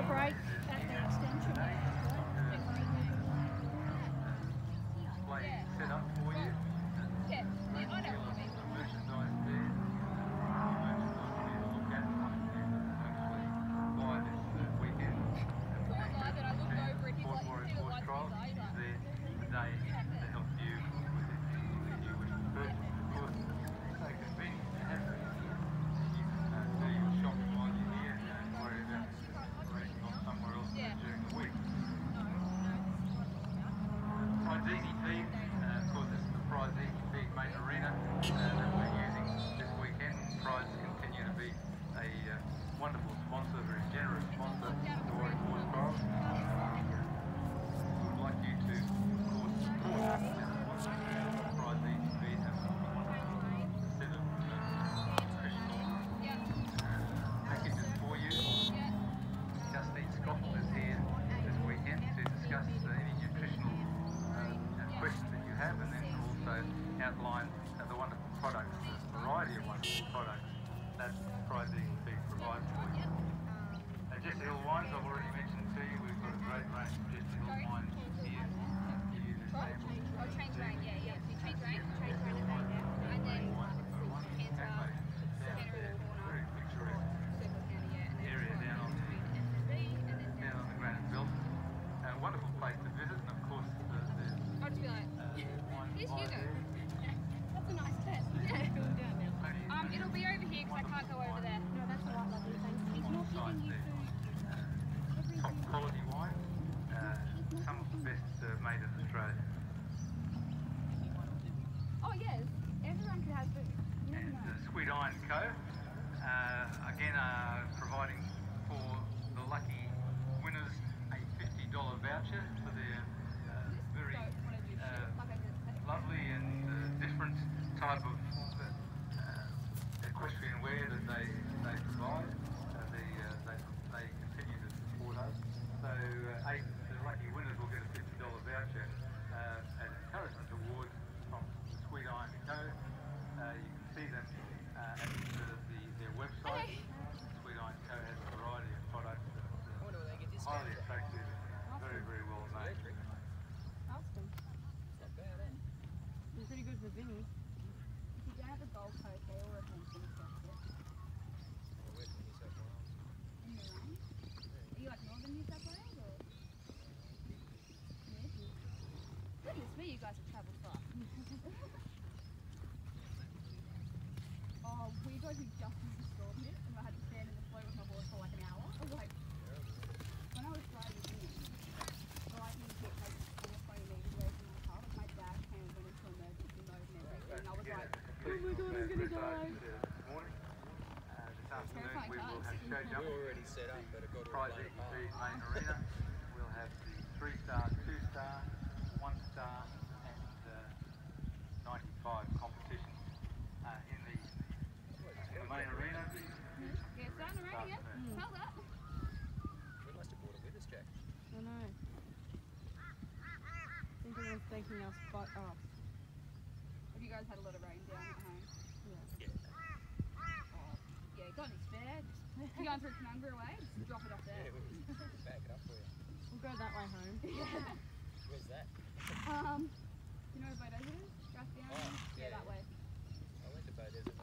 a break at the extension. Display set up for you. Yeah, I know what you mean. Merchandise there. Merchandise for you to look at. Hopefully buy this weekend. Poor guy that I looked over and he's like, you see the lights Trial in his eye, is there today to help you with anything that you wish to purchase. Of course, it's so convenient to have it. You can do your shopping while you're here and don't worry about racing off somewhere else during the week. Prizini feed, of course this is the Prizini feed main arena that we're using this weekend. Prize continue to be a wonderful sponsor, very generous sponsor to Warwick Horse Trials. We would like you to, of course, support Prizini feed and a set of nutritional packages for you. Justine Scotland is here this weekend to discuss any nutritional questions that you have, and then also outline the wonderful products, the variety of wonderful products that Prizini feed provides for you. Jesse Hill wines, I've already mentioned to you, we've got a great range of Jesse Hill wines here for you to sample. Oh, Trains Rain, yeah. Trains Rain and then Very picturesque area down on the Granite Belt. A wonderful place to visit, and of course there's I'll just be like, here's Hugo. That's a nice test. Yeah. It'll be over here because I can't go over there. No, that's all right, lovely. Thank you. He's not giving you food. Top quality wine, some of the best made in Australia. Oh yes, everyone can have food. And Sweet Iron Co. Again providing for the lucky winners a $50 voucher for their very lovely and different type of equestrian wear that they provide. They continue to support us. So the lucky winners will get a $50 voucher as encouragement awards from Sweet Iron Co. You can see them at their website. Sweet Iron Co. has a variety of products that are highly attractive and very, very well made. Awesome. It's pretty good for Vinny. If you don't have a Gold Coast, they all recommend things like it. Where's New South Wales? In the rain? Are you like northern New South Wales or? Goodness me, you guys have travelled far. Oh, we guys who just missed the storm hit and I had to stand in the flow with my horse for like an hour. I was like, when I was driving in, the lightning hit like almost 20 metres away from my car. Like my dash came and went into emergency mode and everything. And I was like, oh my god, I'm gonna die. This morning, this afternoon we will have show jump. We're already set up, but I've got to Prizini feed main arena. We'll have the 3-star, 2-star, 1-star and 95 competitions in the main arena. Yeah, starting to rain again. Tell that. We must have brought it with us, Jack. I know. I think everyone's thanking us but us. Have you guys had a lot of rain down at home? Yeah. Oh, yeah, got any spare? If you're going through Canungra way, just drop it off there. Yeah, we'll back it up for you. We'll go that way home. Yeah. Where's that? You know where Bow Desert is? Just down? Oh, Yeah, that way. I went to Bow Desert